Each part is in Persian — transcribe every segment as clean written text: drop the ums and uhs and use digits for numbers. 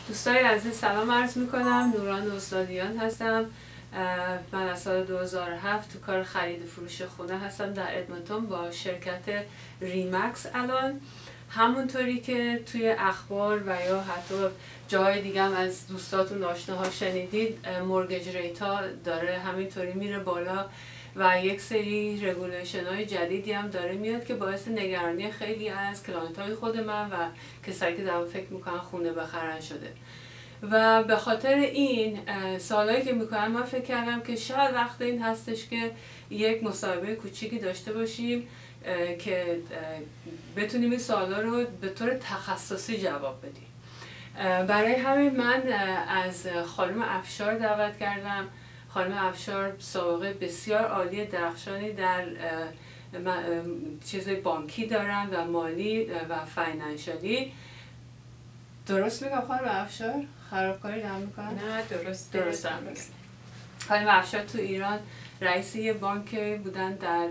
دوستای عزیز سلام عرض میکنم. نوران استادیان هستم. من از سال 2007 تو کار خرید و فروش خونه هستم در ادمونتون با شرکت ریمکس. الان همونطوری که توی اخبار و یا حتی جاهای دیگه هم از دوستاتون آشناها شنیدید، مورگیج ریت ها داره همینطوری میره بالا و یک سری رگولیشن های جدیدی هم داره میاد که باعث نگرانی خیلی از کلاینت های خود من و کسایی که دارن فکر میکنن خونه بخرن شده. و به خاطر این سوالایی که میکنم من فکر کردم که شاید وقت این هستش که یک مصاحبه کوچیکی داشته باشیم که بتونیم این سوالا رو به طور تخصصی جواب بدیم. برای همین من از خانم افشار دعوت کردم. خانم افشار سابقه بسیار عالی درخشانی در چیزای بانکی دارن و مالی و فاینانشالی. درست میگم خانم افشار؟ خرابکاری دارم میکنم؟ نه درست دارم میگم. خانم افشار تو ایران رئیس یه بانک بودن در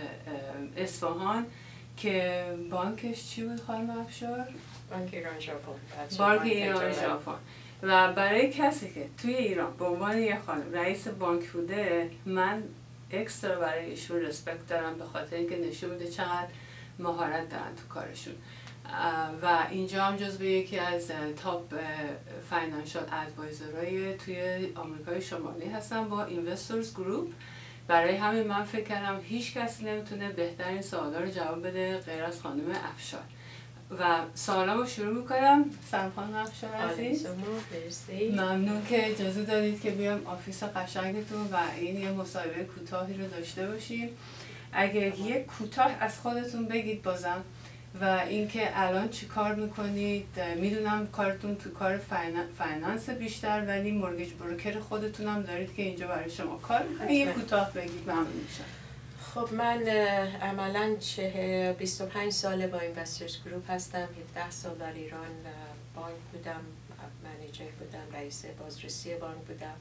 اصفهان که بانکش چی بود خانم افشار؟ بانک ایران ژاپن. بانک ایران ژاپن. و برای کسی که توی ایران به عنوان یه خانم رئیس بانک بوده، من اکسترا برای ایشون رسپکت دارم به خاطر اینکه نشون میده چقدر مهارت دارن تو کارشون. و اینجا هم جزو یکی از تاپ فاینانشال ادوایزرهای توی آمریکای شمالی هستن با اینوستورز گروپ. برای همین من فکر کردم هیچ کسی نمیتونه بهترین سوالا رو جواب بده غیر از خانم افشار. و سوالامو شروع میکنم. سلام خانم افشار عزیز. ممنون که اجازه دادید که بیام آفیس قشنگتون و این یه مصاحبه کوتاهی رو داشته باشیم. اگه یه کوتاه از خودتون بگید بازم و اینکه الان چی کار میکنید. میدونم کارتون تو کار فایننس بیشتر، ولی مورگیج بروکر خودتون هم دارید که اینجا برای شما کار میکنید. یه کوتاه بگید ممنون میشم. خب من عملاً 25 ساله با اینوسترز گروپ هستم. 17 سال در ایران بانک بودم، منیجر بودم، رئیس بازرسی بانک بودم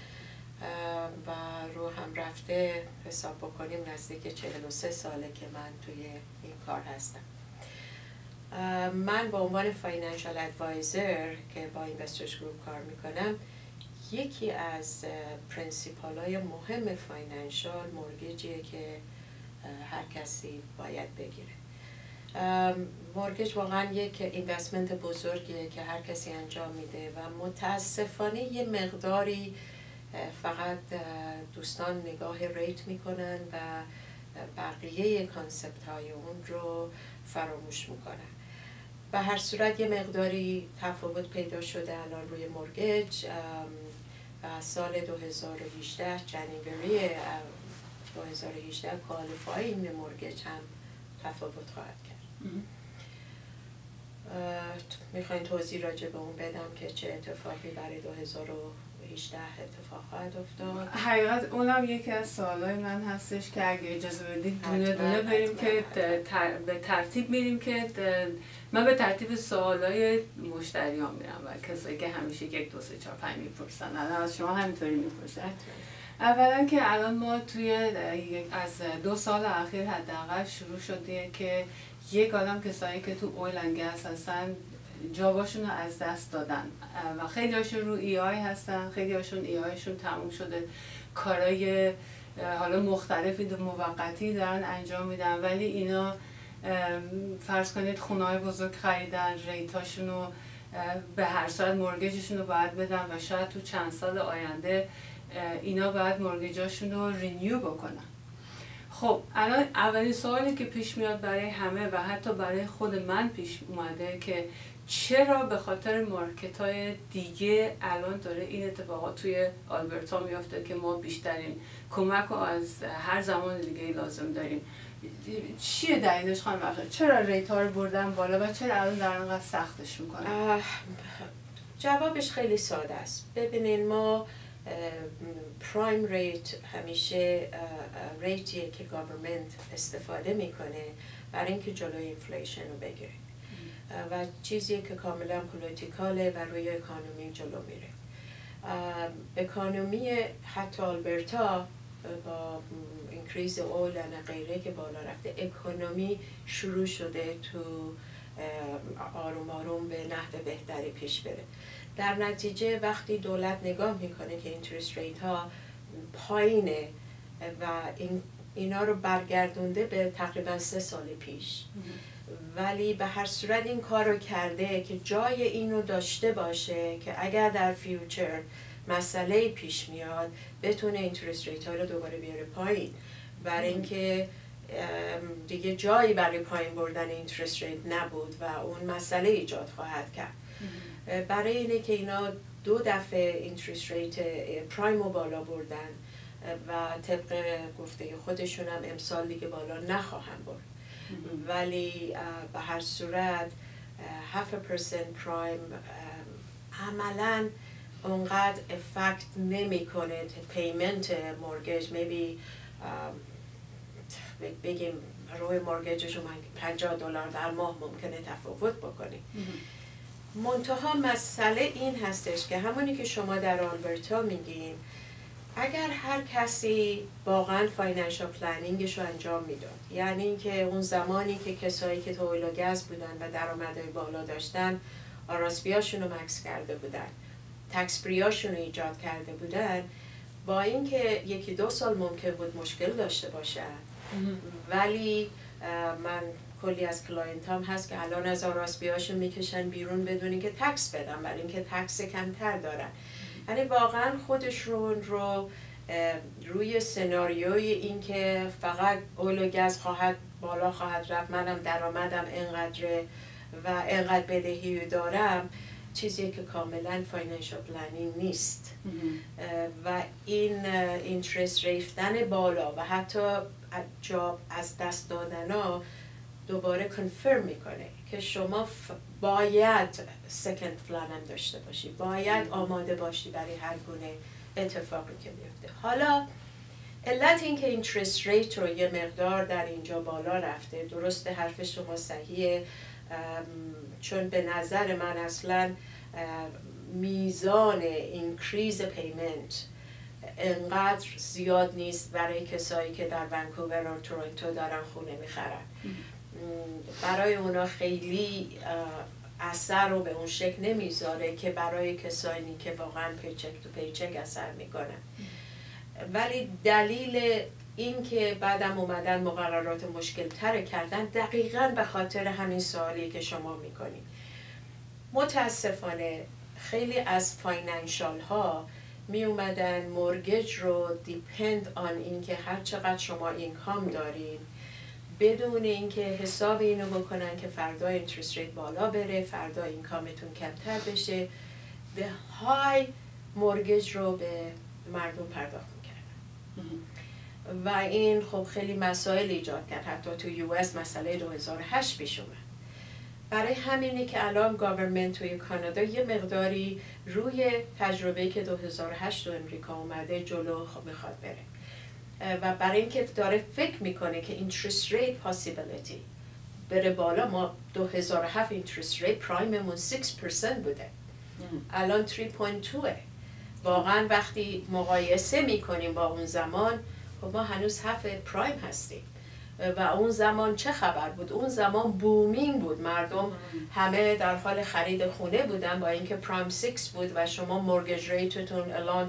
و رو هم رفته حساب بکنیم نزدیک 43 ساله که من توی این کار هستم. من به عنوان فاینانشال ادوایزر که با اینوسترز گروپ کار میکنم، یکی از پرینسیپال های مهم فاینانشال مورگیجیه که هر کسی باید بگیره. مورگیج واقعا یک اینوستمنت بزرگیه که هر کسی انجام میده و متاسفانه یه مقداری فقط دوستان نگاه ریت میکنن و بقیه کانسپت های اون رو فراموش میکنن. به هر صورت یه مقداری تفاوت پیدا شده الان روی مورگیج و سال 2018 جنوری 2018 qualification مورگیج هم تفاوت خواهد کرد. میخواین توضیح راجع به اون بدم که چه اتفاقی برای 2018 اتفاق خواهد افتاد؟ حقیقت اونم یکی از سوالای من هستش که اگه اجازه بدید دونه دونه بریم که به ترتیب میریم که من به ترتیب سوالای مشتریان میرم و کسایی که همیشه 1 2 3 4 5 میپرسن. الان از شما همینطوری میپرسن. اولا که الان ما توی از 2 سال اخیر حداقل شروع شده که یک عالم کسایی که تو اویل اند گاز هستن جاباشون رو از دست دادن و خیلی هاشون رو ای آی هستن، خیلی هاشون ای آیشون تموم شده، کارای حالا مختلفی موقتی دارن انجام میدن، ولی اینا فرض کنید خونه‌های بزرگ خریدن، ریتاشون رو به هر صورت مورگیجشون رو باید بدن و شاید تو چند سال آینده اینا باید مورگیجاشون رو رینیو بکنن. خب الان اولین سوالی که پیش میاد برای همه و حتی برای خود من پیش اومده که چرا به خاطر مارکت های دیگه الان داره این اتفاقات توی آلبرتا میافته که ما بیشترین کمک رو از هر زمان دیگه لازم داریم. چیه دلیلش خانم افشار؟ چرا ریت ها رو بردن بالا و چرا الان دارن انقدر سختش میکنن؟ جوابش خیلی ساده است. ببینین ما پرایم ریت همیشه ریتیه که گاورمنت استفاده میکنه برای اینکه جلوی اینفلیشن رو بگیره و چیزی که کاملا پولیتیکاله و روی اکانومی جلو میره. اکانومی حتی آلبرتا با اینکریز اول و غیره که بالا رفته، اکانومی شروع شده تو آروم آروم به نحو بهتری پیش بره. در نتیجه وقتی دولت نگاه میکنه که اینترست ریت ها پایینه و اینا رو برگردونده به تقریبا 3 سال پیش، ولی به هر صورت این کار رو کرده که جای اینو داشته باشه که اگر در فیوچر مسئله پیش میاد بتونه اینترست ریت ها رو دوباره بیاره پایین، برای اینکه دیگه جایی برای پایین بردن اینترست ریت نبود و اون مسئله ایجاد خواهد کرد. برای اینه که اینا 2 دفعه اینترست ریت پرایم رو بالا بردن و طبق گفته خودشون هم امسال دیگه بالا نخواهم برد، ولی به هر صورت 0.5% پرایم عملاً اونقدر افکت نمیکنه پیمنت مورگیج. maybe بگیم روی مورگیجشو $50 در ماه ممکنه تفاوت بکنی. منتها مسئله این هستش که همونی که شما در آلبرتا میگین، اگر هر کسی واقعا فاینانشال پلنینگش رو انجام میداد، یعنی اینکه اون زمانی که کسایی که تو اویل و گاز بودن و درآمدهای بالا داشتن آراسبیاشون رو مکس کرده بودن، تکس فریاشون رو ایجاد کرده بودن، با اینکه 1-2 سال ممکن بود مشکل داشته باشن، ولی من کلی از کلاینت هم هست که الان از آراسبیاشون میکشن بیرون بدون که تکس بدن، برای اینکه تکس کمتر دارن. یعنی واقعا خودشون رو روی سناریوی این که فقط اویل و گاز بالا خواهد رفت، منم درآمدم اینقدره و اینقدر بدهی دارم، چیزی که کاملا فاینانشال پلنینگ نیست. و این اینترست ریفتن بالا و حتی جاب از دست دادن ها دوباره کنفرم میکنه که شما باید سکند پلان هم داشته باشی، باید آماده باشی برای هر گونه اتفاقی که میفته. حالا علت این که اینترست ریت رو یه مقدار در اینجا بالا رفته، درسته حرف شما صحیحه، چون به نظر من اصلا میزان اینکریز پیمنت انقدر زیاد نیست برای کسایی که در ونکوور و تورنتو دارن خونه میخرن. برای اونا خیلی اثر رو به اون شکل نمیذاره که برای کسانی که واقعا پیچک تو پیچک اثر میکنن. ولی دلیل این که بعدم اومدن مقررات مشکل تر کردن دقیقاً به خاطر همین سوالی که شما میکنید. متاسفانه خیلی از فاینانشال ها می اومدن مورگیج رو دیپند آن این که هر چقدر شما اینکام دارین، بدون اینکه حساب اینو بکنن که فردا اینترست ریت بالا بره، فردا اینکامتون کمتر بشه، به های مورگیج رو به مردم پرداخت میکردن و این خب خیلی مسائل ایجاد کرد. حتی تو یو اس مسئله 2008 پیش اومد. برای همینه که الان گاورمنت توی کانادا یه مقداری روی تجربه‌ای که 2008 تو امریکا اومده جلو میخواد بره و برای اینکه داره فکر میکنه که اینترست ریت پاسیبیلیتی بره بالا. ما 2007 اینترست ریت پرایممون 6% بوده، الان 3.2. واقعا وقتی مقایسه میکنیم با اون زمان، خب ما هنوز 7 پرایم هستیم و اون زمان چه خبر بود؟ اون زمان بومینگ بود، مردم همه در حال خرید خونه بودن با اینکه پرایم 6 بود و شما مورگیج ریتتون الان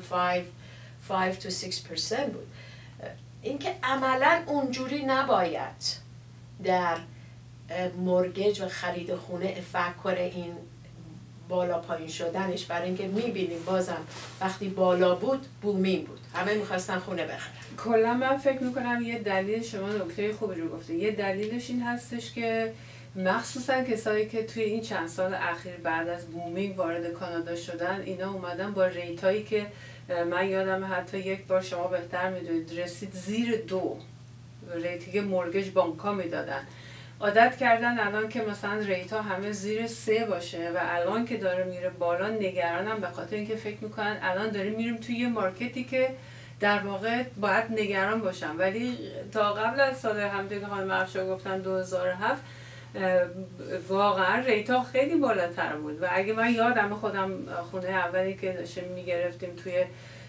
5 to 6% بود. اینکه عملا اونجوری نباید در مورگیج و خرید خونه افکت کنه این بالا پایین شدنش، برای اینکه میبینیم بازم وقتی بالا بود بومینگ بود، همه میخواستن خونه بخرن. کلا من فکر میکنم یه دلیل، شما نکته خوبی رو گفته، یه دلیلش این هستش که مخصوصا کسایی که توی این چند سال اخیر بعد از بومینگ وارد کانادا شدن، اینا اومدن با ریتایی که من یادم حتی یک بار شما بهتر میدونید رسید زیر 2 ریتی که مورگیج بانک‌ها میدادن. عادت کردن الان که مثلا ریتا همه زیر 3 باشه و الان که داره میره بالا نگرانم، به خاطر اینکه فکر میکنن الان داریم میریم توی یه مارکتی که در واقع باید نگران باشم. ولی تا قبل از سال همونطور که خانم افشار گفتن 2007 واقعا ریتا خیلی بالاتر بود و اگه من یادم خودم خونه اولی که داشتیم میگرفتیم توی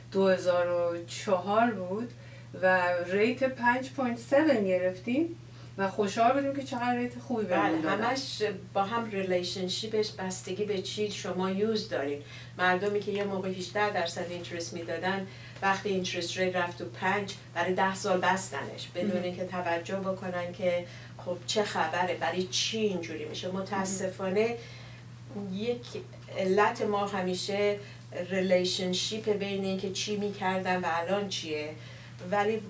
2004 بود و ریت 5.7 گرفتیم و خوشحال بودیم که چقدر ریت خوبی بهمون دادن. همش با هم ریلیشنشیپش بستگی به چی شما یوز دارین. مردمی که یه موقع 18% اینترست میدادن وقتی اینترست ریت رفت تو 5 برای 10 سال بستنش بدون اینکه توجه بکنن که خب چه خبره، برای چی اینجوری میشه. متاسفانه یک علت ما همیشه ریلیشنشیپ بین این که چی میکردن و الان چیه، ولی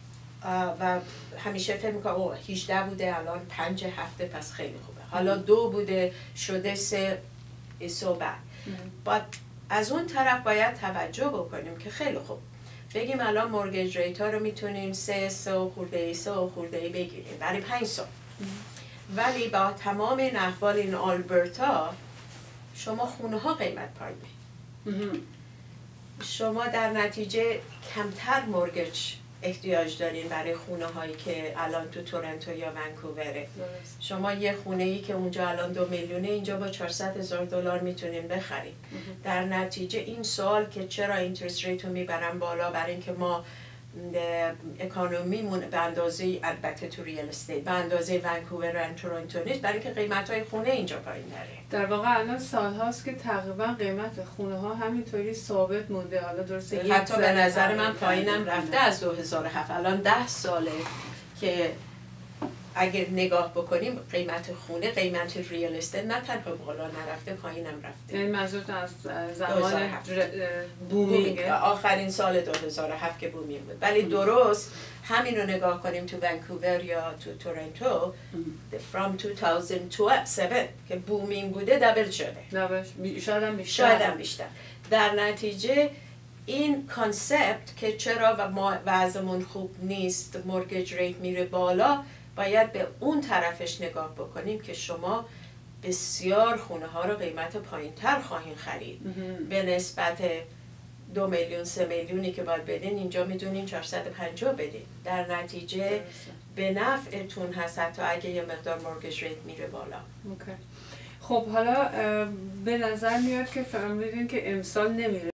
و همیشه فکر میکنم 18 بوده الان 5 هفته پس خیلی خوبه، حالا 2 بوده شده 3 بعد. بعد از اون طرف باید توجه بکنیم که خیلی خوب بگیم الان مورگیج ریت ها رو میتونیم 3 خورده بگیریم برای 5 سال، ولی با تمام این احوال این آلبرتا شما خونه ها قیمت پایینه، شما در نتیجه کمتر مورگیج احتیاج دارین برای خونه هایی که الان تو تورنتو یا ونکووره. شما یه خونه ای که اونجا الان 2 میلیونه اینجا با $400,000 میتونین بخرید. در نتیجه این سوال که چرا اینترست ریت رو میبرن بالا، برای اینکه ما اکانومیمون به اندازه، البته تو ریال استیت به اندازه ونکوور و تورنتو نیست، برای اینکه قیمت های خونه اینجا پایین داره. در واقع الان سال هاست که تقریبا قیمت خونه ها همینطوری ثابت مونده. حالا درسته حتی به نظر من پایینم رفته از 2007 الان 10 ساله که اگر نگاه بکنیم قیمت خونه، قیمت ریال استیت نه تنها بالا نرفته پایینم رفته. یعنی منظورت از زمان بومینگ آخرین سال 2007 که بومینگ بود. ولی درست همین رو نگاه کنیم تو ونکوور یا تو تورنتو from 2007 که بومینگ بوده دبل شده، شاید هم بیشتر. در نتیجه این کانسپت که چرا و ما وضعمون خوب نیست مورگیج ریت میره بالا، باید به اون طرفش نگاه بکنیم که شما بسیار خونه ها رو قیمت پایین تر خواهین خرید به نسبت 2 میلیون 3 میلیونی که باید بدین، اینجا میدونین 450 بدین. در نتیجه به نفعتون هست حتی اگه یه مقدار مورگیج ریت میره بالا. خب حالا به نظر میاد که فهمیدین که امسال نمیره